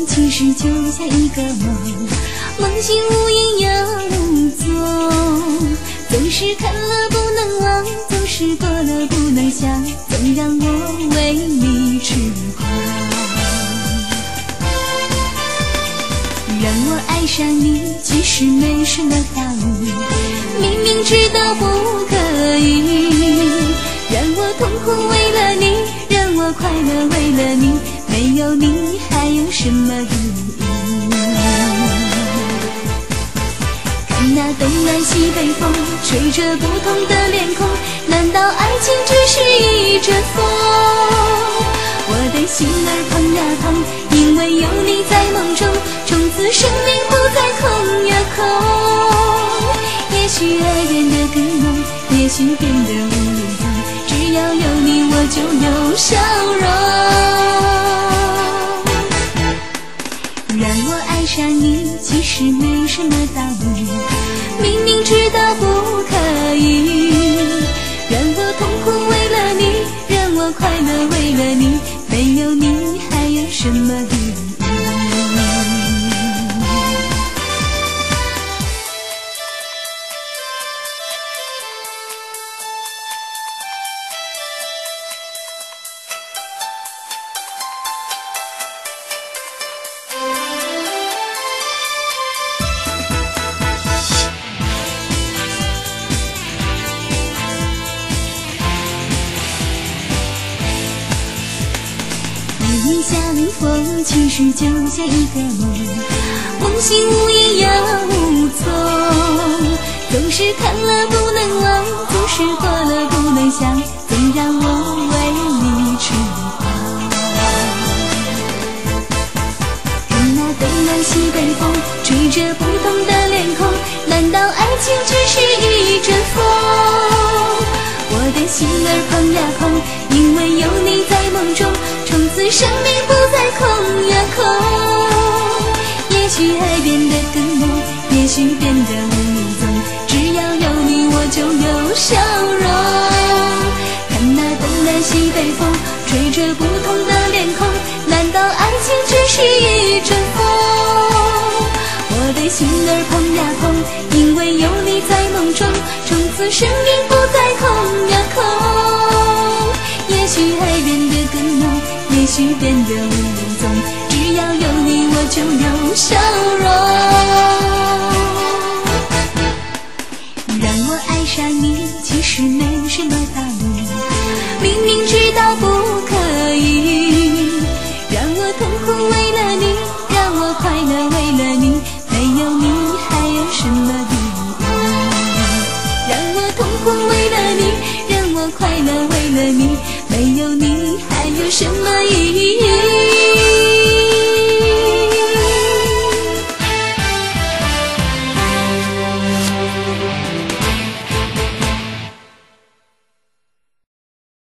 其实就像一个梦，梦醒无影又无踪，总是看了不能忘，总是过了不能想，总让我为你痴狂。让我爱上你，其实没什么道理，明明知道不可以。让我痛苦为了你，让我快乐为了你，没有你还有什么意义？看那东南西北风，吹着不同的脸孔，难道爱情只是一阵风？我的心儿砰呀砰，因为有你在梦中，从此生命不再空呀空。也许爱变得更浓，也许变得无影踪，只要有你我就有笑容。让我爱上你，其实没什么道理，明明知道不可以。让我痛苦为了你，让我快乐为了你，没有你还有什么意义？你下冷风，其实就像一个梦，梦醒无影又无踪，总是看了不能忘，总是过了不能想，总让我为你痴狂。看那东南西北风，吹着不同的脸孔，难道爱情只是一阵风？我的心儿砰呀砰，因为有你在梦中，从此生命不再空呀空。也许爱变得更浓，也许变得无影踪，只要有你我就有笑容。看那东南西北风，吹着不同的脸孔，难道爱情只是一阵风？我的心儿砰呀砰，因为有你在梦中，从此生命不再空呀空。也许爱变得更浓，也许变得无影踪，只要有你我就有笑容。让我爱上你，其实没什么道理，明明知道不可以。让我痛苦为了你，让我快乐为了你，